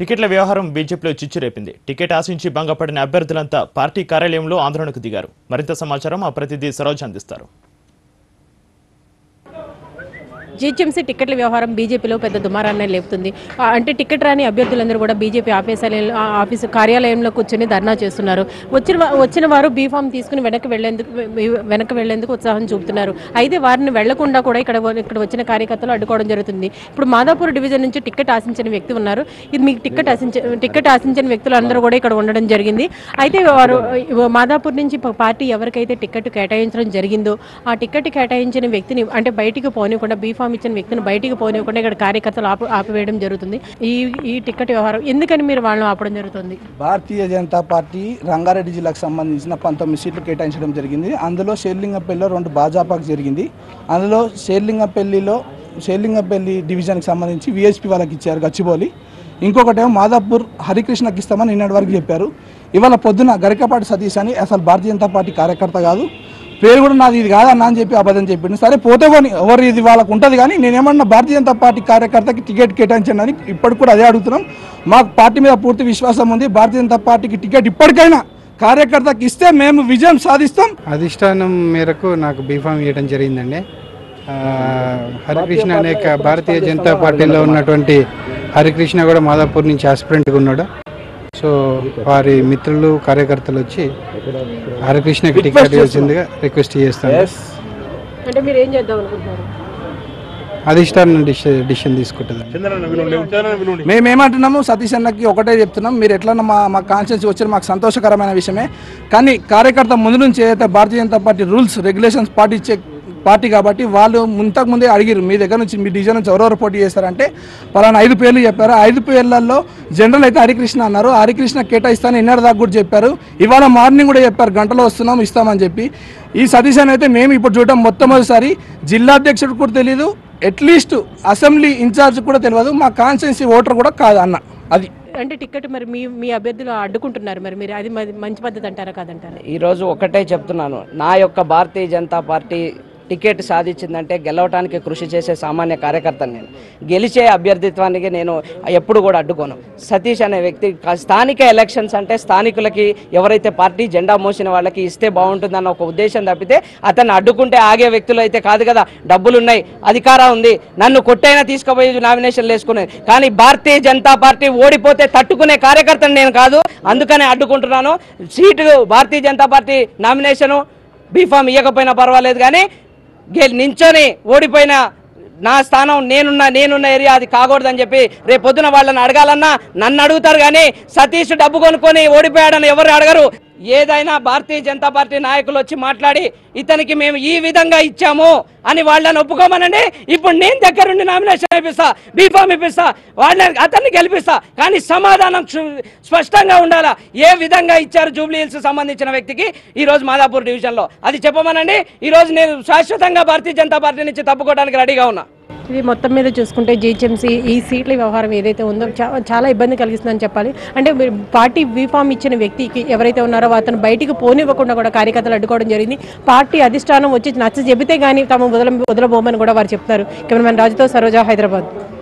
టికెట్ల వ్యవహారం బీజేపీలో చిచ్చురేపింది. టికెట్ ఆశించి భంగపడిన అభ్యర్థులంతా పార్టీ కార్యాలయంలో ఆందోళనకు దిగారు. మరింత సమాచారం మా ప్రతినిధి సరోజ్ అందిస్తారు. జీహెచ్ఎంసీ టికెట్ల వ్యవహారం బీజేపీలో పెద్ద దుమారాన్ని లేపుతుంది. అంటే టికెట్ రాని అభ్యర్థులందరూ కూడా బీజేపీ ఆఫీసు కార్యాలయంలో కూర్చొని ధర్నా చేస్తున్నారు. వచ్చిన వారు బీఫామ్ తీసుకుని వెనక్కి వెళ్లేందుకు ఉత్సాహం చూపుతున్నారు. అయితే వారిని వెళ్లకుండా కూడా ఇక్కడ వచ్చిన కార్యకర్తలు అడ్డుకోవడం జరుగుతుంది. ఇప్పుడు మాదాపూర్ డివిజన్ నుంచి టికెట్ ఆశించిన వ్యక్తి ఉన్నారు. ఇది మీకు టికెట్ ఆశించిన వ్యక్తులు అందరూ కూడా ఇక్కడ ఉండడం జరిగింది. అయితే వారు మాదాపూర్ నుంచి పార్టీ ఎవరికైతే టికెట్ కేటాయించడం జరిగిందో ఆ టికెట్ కేటాయించిన వ్యక్తిని అంటే బయటికి పోనివ్వకుండా బీఫామ్ ఇచ్చిన వ్యక్తిని బయటికి పోనివ్వకుండా ఇక్కడ కార్యకర్తలు ఆపివేయడం జరుగుతుంది. ఈ టికెట్ వ్యవహారం ఎందుకని మీరు వాళ్ళని ఆపడం జరుగుతుంది? భారతీయ జనతా పార్టీ రంగారెడ్డి జిల్లాకు సంబంధించిన 19 సీట్లు కేటాయించడం జరిగింది. అందులో షేర్లింగంపల్లిలో 2 భాజపాకు జరిగింది. అందులో షేర్లింగంపల్లి డివిజన్కి సంబంధించి విహెచ్పి వాళ్ళకి ఇచ్చారు గచ్చిబౌలి. ఇంకొకటేమో మాదాపూర్ హరికృష్ణకి ఇస్తామని నిన్నటి వరకు చెప్పారు. ఇవాళ పొద్దున గరికపాటి సతీష్ అని అసలు భారతీయ జనతా పార్టీ కార్యకర్త కాదు, పేరు కూడా నాది ఇది కాదన్నా అని చెప్పి అబద్ధం చెప్పింది. సరే పోతే పోనీ ఎవరు ఇది వాళ్ళకు ఉంటుంది, కానీ నేనేమన్నా భారతీయ జనతా పార్టీ కార్యకర్తకి టికెట్ కేటాయించండి అని ఇప్పటికి కూడా అదే అడుగుతున్నాం. మాకు పార్టీ మీద పూర్తి విశ్వాసం ఉంది. భారతీయ జనతా పార్టీకి టికెట్ ఇప్పటికైనా కార్యకర్తకి ఇస్తే మేము విజయం సాధిస్తాం. అధిష్టానం మేరకు నాకు బీఫామ్ ఇవ్వడం జరిగిందండి. హరికృష్ణ అనేక భారతీయ జనతా పార్టీలో ఉన్నటువంటి హరికృష్ణ కూడా మాదాపూర్ నుంచి ఆస్పిరెంట్గా ఉన్నాడు. సో వారి మిత్రులు కార్యకర్తలు వచ్చి హరికృష్ణకి టికెట్ ఇవ్వాల్సిందిగా రిక్వెస్ట్ చేస్తాను. అంటే మీరు ఏం చేద్దాం అనుకుంటున్నారు? అధిష్టానం డిసిషన్ తీసుకుంటుంది. మేమేమంటున్నాము, సతీష్ అన్నకి ఒకటే చెప్తున్నాం, మీరు ఎట్లన్నా మా కాన్స్టిట్యూన్సీ వచ్చిన మాకు సంతోషకరమైన విషయమే. కానీ కార్యకర్త ముందు నుంచి ఏదైతే Bharatiya Janata party rules regulations పాటించే పార్టీ కాబట్టి వాళ్ళు ముందే అడిగారు, మీ దగ్గర నుంచి మీ డివిజన్ నుంచి ఎవరెవరు పోటీ చేస్తారంటే పలానా 5 పేర్లు చెప్పారు. 5 పేర్లలో జనరల్ అయితే హరికృష్ణ అన్నారు. హరికృష్ణ కేటాయిస్తాను ఇన్నర్ దాకా కూడా చెప్పారు. ఇవాళ మార్నింగ్ కూడా చెప్పారు గంటలో వస్తున్నాం ఇస్తామని చెప్పి. ఈ సతీష్ అని అయితే మేము ఇప్పుడు చూడటం మొట్టమొదటిసారి. జిల్లా అధ్యక్షుడు కూడా తెలియదు, అట్లీస్ట్ అసెంబ్లీ ఇన్ఛార్జ్ కూడా తెలియదు, మా కాన్స్టిట్యున్సీ ఓటర్ కూడా కాదు అన్న. అది అంటే టికెట్ మరి మీ అభ్యర్థులు అడ్డుకుంటున్నారు, మరి మీరు అది మంచి పద్ధతి అంటారా కాదంటారా? ఈరోజు ఒకటే చెప్తున్నాను, నా యొక్క భారతీయ జనతా పార్టీ టికెట్ సాధించిందంటే గెలవడానికి కృషి చేసే సామాన్య కార్యకర్తను. నేను గెలిచే అభ్యర్థిత్వానికి నేను ఎప్పుడు కూడా అడ్డుకోను. సతీష్ అనే వ్యక్తి స్థానిక ఎలక్షన్స్ అంటే స్థానికులకి ఎవరైతే పార్టీ జెండా మోసిన వాళ్ళకి ఇస్తే బాగుంటుందన్న ఒక ఉద్దేశం తప్పితే అతన్ని అడ్డుకుంటే ఆగే వ్యక్తులు అయితే కాదు కదా. డబ్బులున్నాయి, అధికారం ఉంది, నన్ను కొట్టైనా తీసుకుపోయి నామినేషన్లు వేసుకునేది. కానీ భారతీయ జనతా పార్టీ ఓడిపోతే తట్టుకునే కార్యకర్తను నేను కాదు, అందుకనే అడ్డుకుంటున్నాను. Seat Bharatiya Janata party nomination B form ఇవ్వకపోయినా పర్వాలేదు, కానీ నించొని ఓడిపోయిన నా స్థానం నేనున్న ఏరియా అది కాకూడదని చెప్పి రేపు పొద్దున వాళ్ళని అడగాలన్నా నన్ను అడుగుతారు, కానీ సతీష్ డబ్బు కొనుక్కొని ఓడిపోయాడని ఎవరు అడగరు. ఏదైనా భారతీయ జనతా పార్టీ నాయకులు వచ్చి మాట్లాడి ఇతనికి మేము ఈ విధంగా ఇచ్చాము అని వాళ్ళని ఒప్పుకోమనండి. ఇప్పుడు నేను దగ్గరుండి నామినేషన్ ఇప్పిస్తా, బీఫామ్ ఇప్పిస్తా, అతన్ని గెలిపిస్తా. కానీ సమాధానం స్పష్టంగా ఉండాలా. ఏ విధంగా ఇచ్చారు జూబ్లీ హిల్స్ సంబంధించిన వ్యక్తికి ఈరోజు మాదాపూర్ డివిజన్లో అది చెప్పమనండి. ఈరోజు నేను శాశ్వతంగా భారతీయ జనతా పార్టీ నుంచి తప్పుకోవడానికి రెడీగా ఉన్నా. ఇది మొత్తం మీద చూసుకుంటే జీహెచ్ఎంసీ ఈ సీట్ల వ్యవహారం ఏదైతే ఉందో చాలా ఇబ్బంది కలిగిస్తుందని చెప్పాలి. అంటే పార్టీ బీఫామ్ ఇచ్చిన వ్యక్తికి ఎవరైతే ఉన్నారో అతను బయటికి పోనివ్వకుండా కూడా కార్యకర్తలు అడ్డుకోవడం జరిగింది. పార్టీ అధిష్టానం వచ్చి నచ్చ చెబితే కానీ తాము వదలబోమని కూడా వారు చెప్తారు. కెమెరామెన్ రాజుతో సరోజా, హైదరాబాద్.